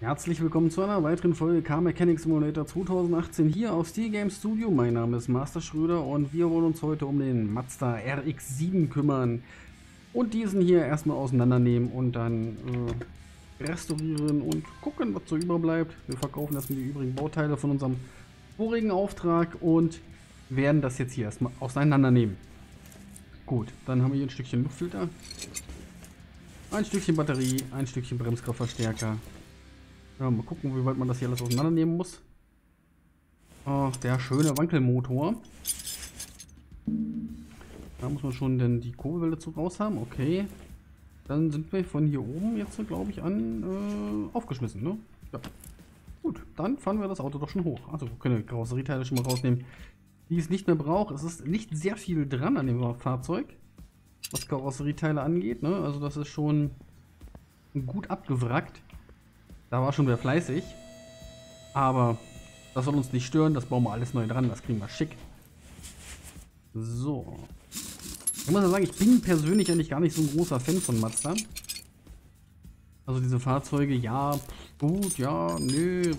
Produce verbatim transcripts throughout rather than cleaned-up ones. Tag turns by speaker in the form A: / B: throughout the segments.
A: Herzlich willkommen zu einer weiteren Folge Car Mechanic Simulator zweitausendachtzehn hier auf Steel Game Studio. Mein Name ist Master Schröder und wir wollen uns heute um den Mazda R X sieben kümmern und diesen hier erstmal auseinandernehmen und dann äh, restaurieren und gucken, was so überbleibt. Wir verkaufen erstmal die übrigen Bauteile von unserem vorigen Auftrag und werden das jetzt hier erstmal auseinandernehmen. Gut, dann haben wir hier ein Stückchen Luftfilter, ein Stückchen Batterie, ein Stückchen Bremskraftverstärker. Ja, mal gucken, wie weit man das hier alles auseinandernehmen muss. Oh, der schöne Wankelmotor. Da muss man schon denn die Kurbelwelle zu raus haben. Okay. Dann sind wir von hier oben jetzt, glaube ich, an äh, aufgeschmissen, ne? Ja. Gut, dann fahren wir das Auto doch schon hoch. Also wir können die Karosserieteile schon mal rausnehmen, die es nicht mehr braucht. Es ist nicht sehr viel dran an dem Fahrzeug, was Karosserieteile angeht, ne? Also das ist schon gut abgewrackt. Da war schon wieder fleißig. Aber das soll uns nicht stören. Das bauen wir alles neu dran. Das kriegen wir schick. So. Ich muss ja sagen, ich bin persönlich eigentlich gar nicht so ein großer Fan von Mazda. Also diese Fahrzeuge, ja, gut, ja, nö.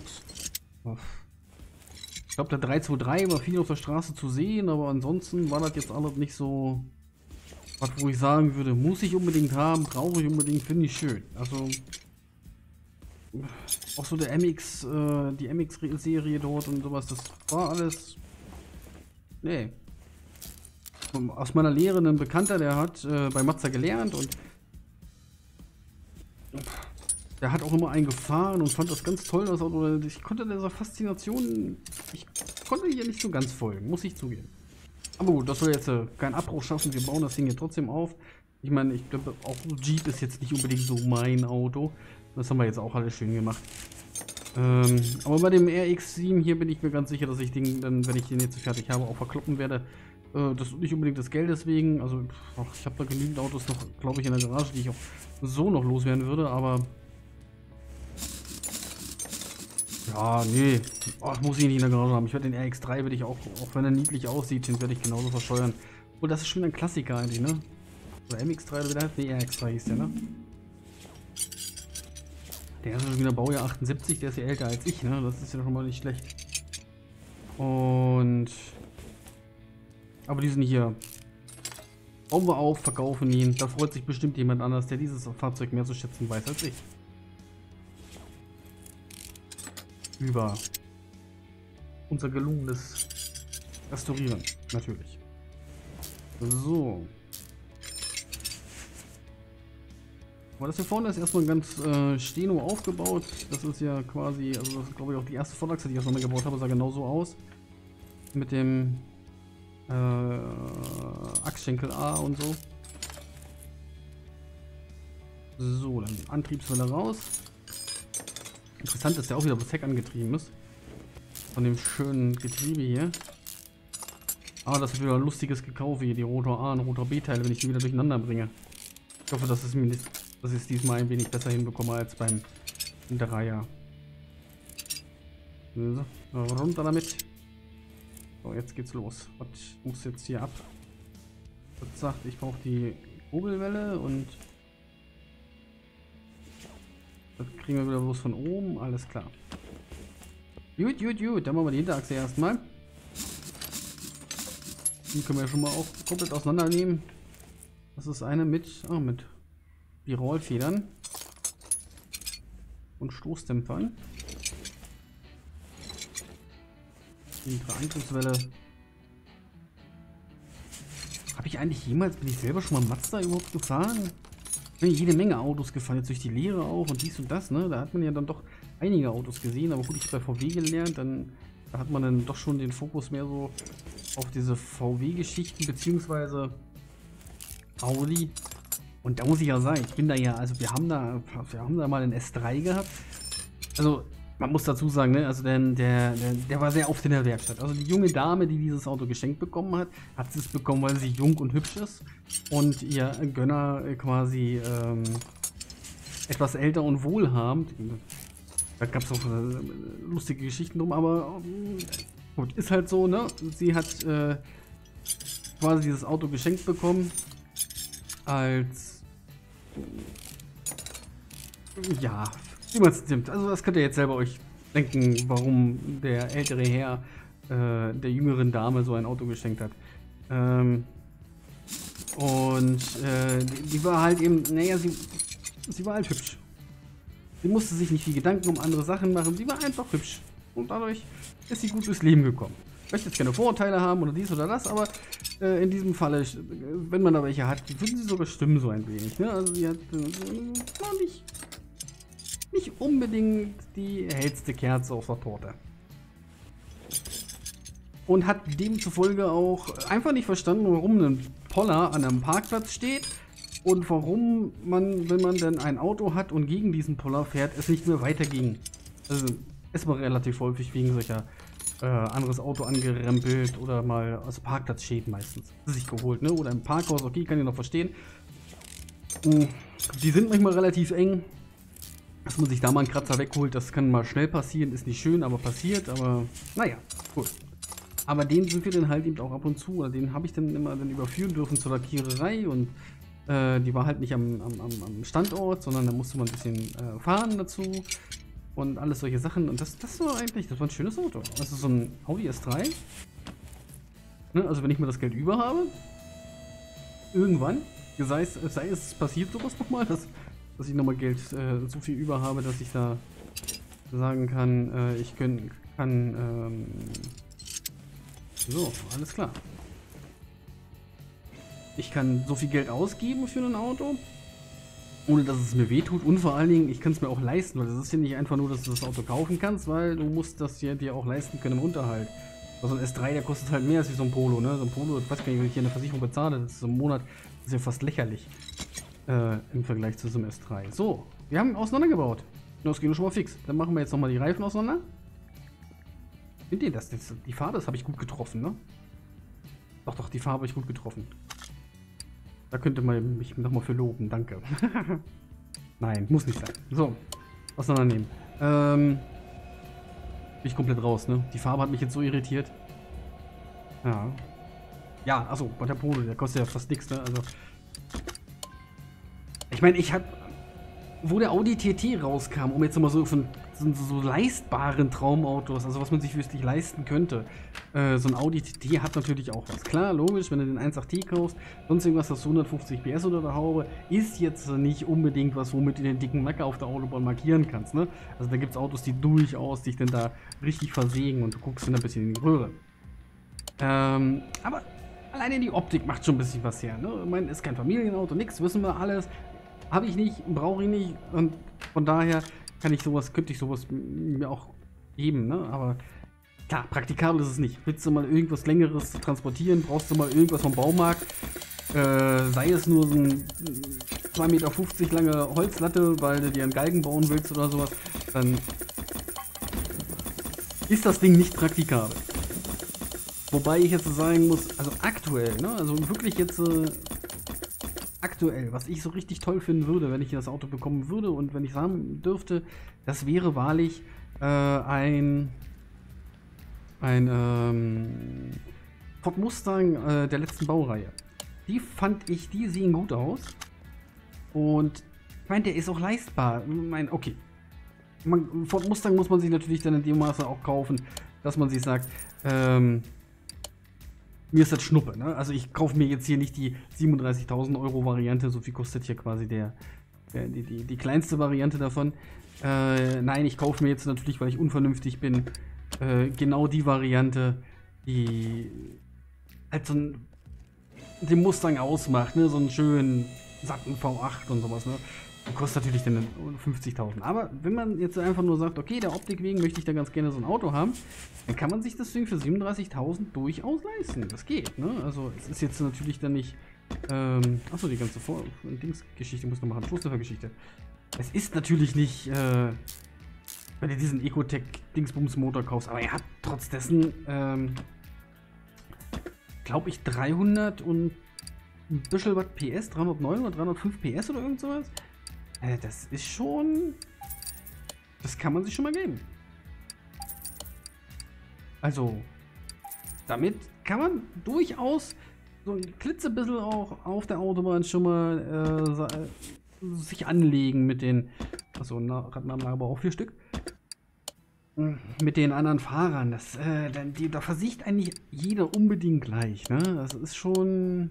A: Ich glaube, der drei zwei drei war viel auf der Straße zu sehen. Aber ansonsten war das jetzt alles nicht so, was wo ich sagen würde, muss ich unbedingt haben, brauche ich unbedingt, finde ich schön. Also auch so der M X, äh, die M X-Serie dort und sowas, das war alles. Nee. Aus meiner Lehre ein Bekannter, der hat äh, bei Mazda gelernt und der hat auch immer einen gefahren und fand das ganz toll, das Auto. Ich konnte dieser Faszination, ich konnte hier nicht so ganz folgen, muss ich zugeben. Aber gut, das soll jetzt äh, keinen Abbruch schaffen, wir bauen das Ding hier trotzdem auf. Ich meine, ich glaube, auch Jeep ist jetzt nicht unbedingt so mein Auto. Das haben wir jetzt auch alles schön gemacht. Ähm, aber bei dem R X sieben hier bin ich mir ganz sicher, dass ich den dann, wenn ich den jetzt fertig habe, auch verkloppen werde. Äh, das ist nicht unbedingt das Geld deswegen. Also, ach, ich habe da genügend Autos noch, glaube ich, in der Garage, die ich auch so noch loswerden würde. Aber ja, nee. Ach, muss ich nicht in der Garage haben. Ich werde den R X drei, werde ich auch, auch wenn er niedlich aussieht, den werde ich genauso verscheuern. Und das ist schon ein Klassiker eigentlich, ne? Oder M X drei oder wie der heißt? Nee, R X drei hieß der, ne? Der ist schon wieder Baujahr achtundsiebzig, der ist ja älter als ich, ne? Das ist ja schon mal nicht schlecht. Und aber diesen hier bauen wir auf, verkaufen ihn. Da freut sich bestimmt jemand anders, der dieses Fahrzeug mehr zu schätzen weiß als ich. Über unser gelungenes Restaurieren, natürlich. So. Aber das hier vorne ist erstmal ganz äh, steno aufgebaut. Das ist ja quasi, also das ist glaube ich auch die erste Vorderachse, die ich erstmal gebaut habe, sah genau so aus. Mit dem äh, Achsschenkel A und so. So, dann die Antriebswelle raus. Interessant, dass der auch wieder das Heck angetrieben ist. Von dem schönen Getriebe hier. Aber das ist wieder ein lustiges Gekaufe hier, die Rotor A und Rotor B Teile, wenn ich die wieder durcheinander bringe. Ich hoffe, dass es mir nicht, dass ich es diesmal ein wenig besser hinbekomme als beim Dreier. So, runter damit. So, jetzt geht's los. Was muss jetzt hier ab? Was sagt, ich brauche die Kurbelwelle und das kriegen wir wieder bloß von oben. Alles klar. Gut, gut, gut. Dann machen wir die Hinterachse erstmal. Die können wir schon mal auch komplett auseinandernehmen. Das ist eine mit, oh, mit Birolfedern und Stoßdämpfern. Die Antriebswelle. Habe ich eigentlich jemals, bin ich selber schon mal Mazda überhaupt gefahren? Ich bin jede Menge Autos gefahren, jetzt durch die Lehre auch und dies und das, ne? Da hat man ja dann doch einige Autos gesehen, aber gut, ich habe bei V W gelernt, dann da hat man dann doch schon den Fokus mehr so auf diese V W-Geschichten, beziehungsweise Audi. Und da muss ich ja sagen, ich bin da ja, also wir haben da, wir haben da mal einen S drei gehabt. Also man muss dazu sagen, ne, also der, der, der war sehr oft in der Werkstatt. Also die junge Dame, die dieses Auto geschenkt bekommen hat, hat es bekommen, weil sie jung und hübsch ist. Und ihr Gönner quasi ähm, etwas älter und wohlhabend. Da gab es auch äh, lustige Geschichten drum, aber äh, gut, ist halt so, ne? Sie hat äh, quasi dieses Auto geschenkt bekommen als Ja, wie man es nimmt. Also das könnt ihr jetzt selber euch denken, warum der ältere Herr äh, der jüngeren Dame so ein Auto geschenkt hat. Ähm, und äh, die, die war halt eben, naja, sie, sie war halt hübsch. Sie musste sich nicht viel Gedanken um andere Sachen machen, sie war einfach hübsch. Und dadurch ist sie gut durchs Leben gekommen. Ich möchte jetzt keine Vorurteile haben oder dies oder das, aber äh, in diesem Falle, wenn man da welche hat, würden sie sogar stimmen so ein wenig. Ne? Also sie hat äh, war nicht, nicht unbedingt die hellste Kerze auf der Torte. Und hat demzufolge auch einfach nicht verstanden, warum ein Poller an einem Parkplatz steht und warum man, wenn man dann ein Auto hat und gegen diesen Poller fährt, es nicht mehr weiterging. Also es war relativ häufig wegen solcher äh, anderes Auto angerempelt oder mal aus Parkplatzschäden meistens sich geholt, ne? Oder im Parkhaus, okay, kann ich noch verstehen. Die sind manchmal relativ eng. Dass man sich da mal einen Kratzer wegholt, das kann mal schnell passieren, ist nicht schön, aber passiert, aber naja, gut. Aber den sind wir dann halt eben auch ab und zu, oder den habe ich dann immer dann überführen dürfen zur Lackiererei und äh, die war halt nicht am, am, am Standort, sondern da musste man ein bisschen äh, fahren dazu und alles solche Sachen und das, das war eigentlich, das war ein schönes Auto. Das ist so ein Audi S drei, ne? Also wenn ich mal das Geld über habe, irgendwann, sei es, sei es passiert sowas nochmal, dass, dass ich nochmal Geld äh, so viel über habe, dass ich da sagen kann, äh, ich können, kann, ähm, so, alles klar. Ich kann so viel Geld ausgeben für ein Auto, ohne dass es mir wehtut und vor allen Dingen, ich kann es mir auch leisten, weil das ist ja nicht einfach nur, dass du das Auto kaufen kannst, weil du musst das ja dir auch leisten können im Unterhalt. Also ein S drei, der kostet halt mehr als wie so ein Polo, ne? So ein Polo, ich weiß gar nicht, wenn ich hier eine Versicherung bezahle, das ist so im Monat, das ist ja fast lächerlich äh, im Vergleich zu so einem S drei. So, wir haben auseinandergebaut. Das geht nur schon mal fix. Dann machen wir jetzt nochmal die Reifen auseinander. Findet ihr das? das die Farbe, das habe ich gut getroffen, ne? Doch, doch, die Farbe habe ich gut getroffen. Da könnte man mich nochmal für loben, danke. Nein, muss nicht sein. So, auseinandernehmen. Ähm, bin ich komplett raus, ne? Die Farbe hat mich jetzt so irritiert. Ja. Ja, achso, bei der Polo, der kostet ja fast nichts, ne? Also. Ich meine, ich hab. Wo der Audi T T rauskam, um jetzt nochmal so von so, so leistbaren Traumautos, also was man sich wirklich leisten könnte. Äh, so ein Audi T T hat natürlich auch was. Klar, logisch, wenn du den eins Punkt acht T kaufst, sonst irgendwas, das hundertfünfzig P S unter der Haube, ist jetzt nicht unbedingt was, womit du den dicken Macker auf der Autobahn markieren kannst, ne? Also da gibt es Autos, die durchaus dich denn da richtig versägen und du guckst dann ein bisschen in die Röhre. Ähm, aber alleine die Optik macht schon ein bisschen was her, ne? Ich meine, ist kein Familienauto, nix, wissen wir alles. Habe ich nicht, brauche ich nicht und von daher kann ich sowas, könnte ich sowas mir auch geben, ne? Aber klar, praktikabel ist es nicht. Willst du mal irgendwas Längeres transportieren, brauchst du mal irgendwas vom Baumarkt, äh, sei es nur so ein zwei Meter fünfzig lange Holzlatte, weil du dir einen Galgen bauen willst oder sowas, dann ist das Ding nicht praktikabel. Wobei ich jetzt sagen muss, also aktuell, ne? Also wirklich jetzt äh, aktuell, was ich so richtig toll finden würde, wenn ich das Auto bekommen würde und wenn ich sagen dürfte, das wäre wahrlich äh, ein ein ähm, Ford Mustang äh, der letzten Baureihe. Die fand ich, die sehen gut aus und ich meine, der ist auch leistbar. Ich meine, okay, man, Ford Mustang muss man sich natürlich dann in dem Maße auch kaufen, dass man sich sagt, ähm, mir ist das Schnuppe, ne? Also ich kaufe mir jetzt hier nicht die siebenunddreißigtausend Euro Variante, so viel kostet hier quasi der, der die, die, die kleinste Variante davon. Äh, nein, ich kaufe mir jetzt natürlich, weil ich unvernünftig bin, äh, genau die Variante, die halt so ein, den Mustang ausmacht, ne? So einen schönen satten V acht und sowas, ne? Kostet natürlich dann fünfzigtausend. Aber wenn man jetzt einfach nur sagt, okay, der Optik wegen möchte ich da ganz gerne so ein Auto haben, dann kann man sich das Ding für siebenunddreißigtausend durchaus leisten. Das geht, ne? Also es ist jetzt natürlich dann nicht, ähm, achso, die ganze Vor- Dingsgeschichte muss noch machen, Stoßdämpfergeschichte. Es ist natürlich nicht, äh, wenn du diesen Ecotec-Dingsbums-Motor kaufst, aber er hat trotz dessen, ähm, glaube ich, dreihundert und ein bisschen was P S, dreihundertneun oder dreihundertfünf P S oder irgend sowas. Äh, das ist schon, das kann man sich schon mal geben. Also, damit kann man durchaus so ein klitzebissel auch auf der Autobahn schon mal äh, sich anlegen mit den Achso, Radnamen aber auch vier Stück. Mit den anderen Fahrern, das, äh, die, da versicht eigentlich jeder unbedingt gleich, ne? Das ist schon...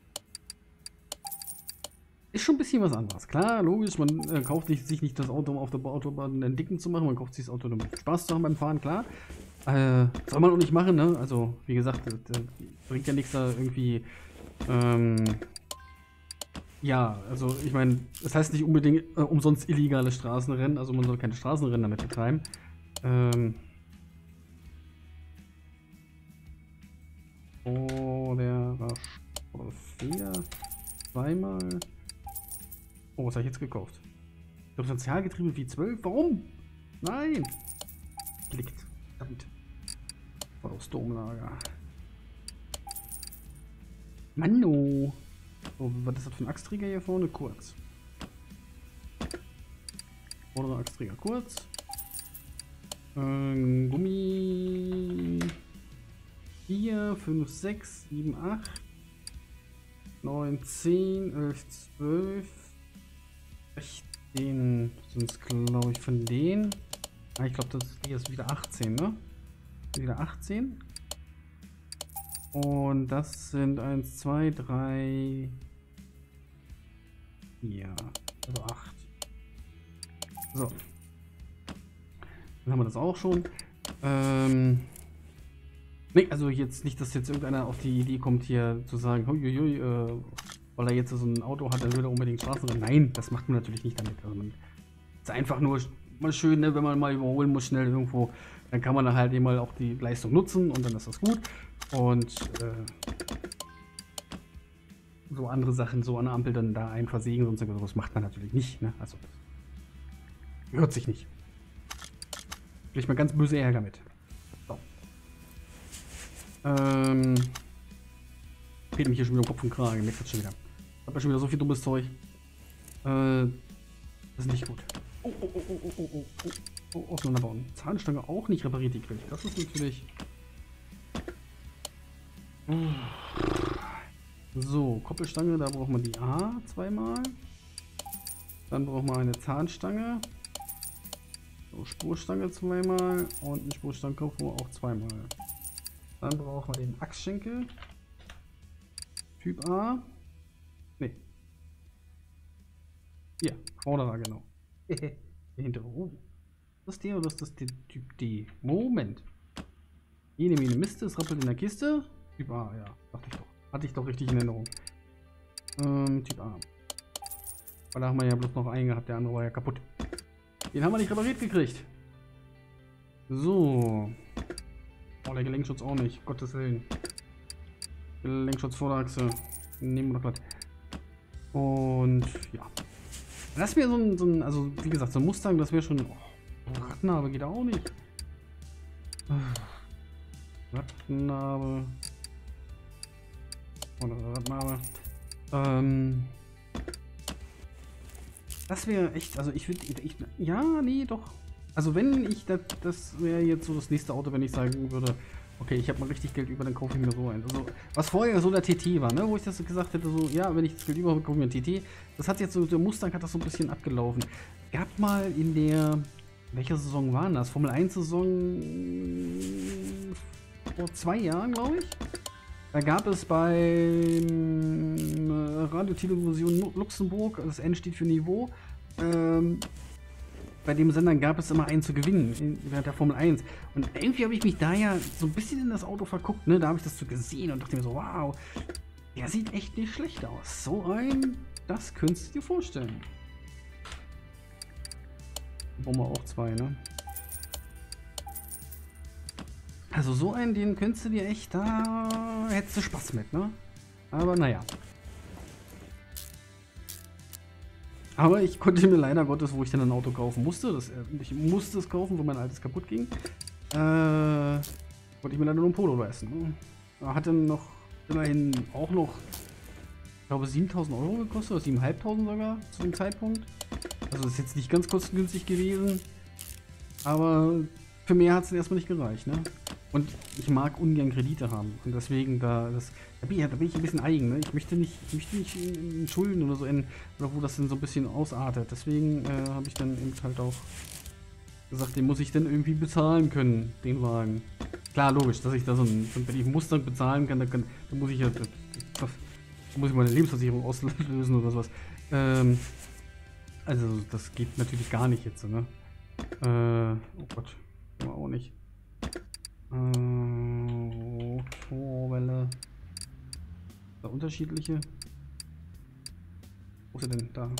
A: Ist schon ein bisschen was anderes. Klar, logisch, man äh, kauft nicht, sich nicht das Auto, um auf der Autobahn einen Dicken zu machen, man kauft sich das Auto, um Spaß zu haben beim Fahren, klar. Äh, soll man auch nicht machen, ne? Also, wie gesagt, das, das bringt ja nichts da irgendwie, ähm, ja, also ich meine, das heißt nicht unbedingt äh, umsonst illegale Straßenrennen, also man soll keine Straßenrennen damit betreiben. Ähm, oh, der war Feder, zweimal. Oh, was habe ich jetzt gekauft? Differentialgetriebe wie zwölf? Warum? Nein! Klickt. Verdammt. Voll aufs Domlager. Mano! So, was ist das für ein Achsträger hier vorne? Kurz. Vordere Achsträger kurz. Ähm, Gummi. vier, fünf, sechs, sieben, acht, neun, zehn, elf, zwölf. sechzehn sind es, glaube ich, von denen. Ah, ich glaube, das hier ist wieder achtzehn, ne? Wieder achtzehn. Und das sind eins, zwei, drei, vier, also acht. So. Dann haben wir das auch schon. Ähm. Ne, also jetzt nicht, dass jetzt irgendeiner auf die Idee kommt, hier zu sagen, huiuiui, äh, weil er jetzt so ein Auto hat, dann will er unbedingt Straßenrennen. Nein, das macht man natürlich nicht damit. Also man ist einfach nur mal schön, ne, wenn man mal überholen muss, schnell irgendwo, dann kann man dann halt eben mal auch die Leistung nutzen und dann ist das gut. Und äh, so andere Sachen, so an der Ampel dann da einen versägen, sonst irgendwas, das macht man natürlich nicht. Ne? Also das gehört sich nicht. Kriege ich mal ganz böse Ärger mit. So. Ähm. Fehlt mich hier schon wieder um Kopf und Kragen. Mir schon wieder. Ich habe ja schon wieder so viel dummes Zeug. Äh. Das ist nicht gut. Oh, oh, oh, oh, oh, oh, oh, oh, oh, auseinanderbauen. Zahnstange auch nicht repariert gekriegt. Das ist natürlich. So, Koppelstange, da braucht man die A zweimal. Dann braucht man eine Zahnstange. So, Spurstange zweimal und einen Spurstangenkopf auch zweimal. Dann brauchen wir den Achsschenkel. Typ A. Ne. Hier, vorderer, genau. Der hintere. Oh. Das ist der oder ist das der Typ D? Moment. Jene Mene Miste, es rappelt in der Kiste. Typ A, ja. Dachte ich doch. Hatte ich doch richtig in Erinnerung. Ähm, Typ A. Weil da haben wir ja bloß noch einen gehabt, der andere war ja kaputt. Den haben wir nicht repariert gekriegt. So. Oh, der Gelenkschutz auch nicht. Gottes Willen. Gelenkschutz Vorderachse. Nehmen wir doch glatt. Und ja. Das wäre so ein, so ein, also wie gesagt, so ein Mustang, das wäre schon. Oh, Radnabe geht auch nicht. Radnabe. Oder Radnabe. Ähm. Das wäre echt, also ich würde, ich, ja, nee, doch. Also wenn ich, das, das wäre jetzt so das nächste Auto, wenn ich sagen würde, okay, ich habe mal richtig Geld über, dann kaufe ich mir so ein. Also, was vorher so der T T war, ne, wo ich das gesagt hätte, so, ja, wenn ich das Geld über habe, kaufe ich mir ein T T. Das hat jetzt so, der Mustang hat das so ein bisschen abgelaufen. Gab mal in der, welche Saison war das? Formel eins Saison vor zwei Jahren, glaube ich. Da gab es bei Radio Television Luxemburg, das N steht für Niveau, ähm, bei dem Sender gab es immer einen zu gewinnen, in, während der Formel eins. Und irgendwie habe ich mich da ja so ein bisschen in das Auto verguckt, ne? Da habe ich das so gesehen und dachte mir so, wow, der sieht echt nicht schlecht aus. So ein, das könntest du dir vorstellen. Brauchen wir auch zwei, ne? Also so einen, den könntest du dir echt, da hättest du Spaß mit, ne? Aber naja. Aber ich konnte mir leider Gottes, wo ich dann ein Auto kaufen musste, das, ich musste es kaufen, wo mein altes kaputt ging, äh, wollte ich mir leider nur ein Polo leisten. Ne? Hat dann noch, immerhin auch noch, ich glaube siebentausend Euro gekostet, oder siebentausendfünfhundert sogar zu dem Zeitpunkt. Also das ist jetzt nicht ganz kostengünstig gewesen, aber für mehr hat es erstmal nicht gereicht, ne? Und ich mag ungern Kredite haben. Und deswegen, da, das, da, bin ich, da bin ich ein bisschen eigen. Ne? Ich möchte nicht, ich möchte nicht in, in Schulden oder so, in, oder wo das dann so ein bisschen ausartet. Deswegen äh, habe ich dann eben halt auch gesagt, den muss ich dann irgendwie bezahlen können, den Wagen. Klar, logisch, dass ich da so ein, wenn ich Mustang bezahlen kann, dann, kann, dann muss ich ja, das, das, muss ich meine Lebensversicherung auslösen oder sowas. Ähm, also, das geht natürlich gar nicht jetzt, ne? Äh, oh Gott, aber auch nicht. Äh, Motorwelle. Da unterschiedliche. Wo ist er denn? Da.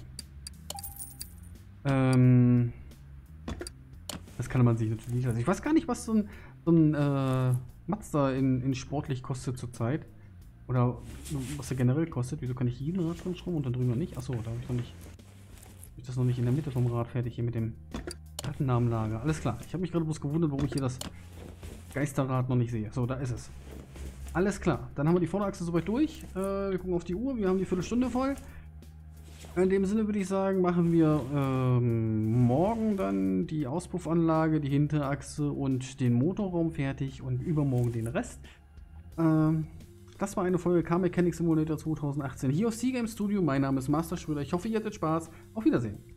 A: Ähm, das kann man sich natürlich nicht lassen. Ich weiß gar nicht, was so ein, so ein äh, Mazda in, in sportlich kostet zurzeit. Oder was er generell kostet. Wieso kann ich jeden Rad drin schrauben und dann drüber nicht? Achso, da habe ich noch nicht. Hab ich das noch nicht in der Mitte vom Rad fertig hier mit dem Datenamenlager. Alles klar. Ich habe mich gerade bloß gewundert, warum ich hier das Geisterrad noch nicht sehe. So, da ist es. Alles klar. Dann haben wir die Vorderachse soweit durch. Äh, wir gucken auf die Uhr. Wir haben die Viertelstunde voll. In dem Sinne würde ich sagen, machen wir ähm, morgen dann die Auspuffanlage, die Hinterachse und den Motorraum fertig und übermorgen den Rest. Ähm, das war eine Folge Car Mechanic Simulator zwanzig achtzehn hier aus Seagame Studio. Mein Name ist Master Schröder. Ich hoffe, ihr hattet Spaß. Auf Wiedersehen.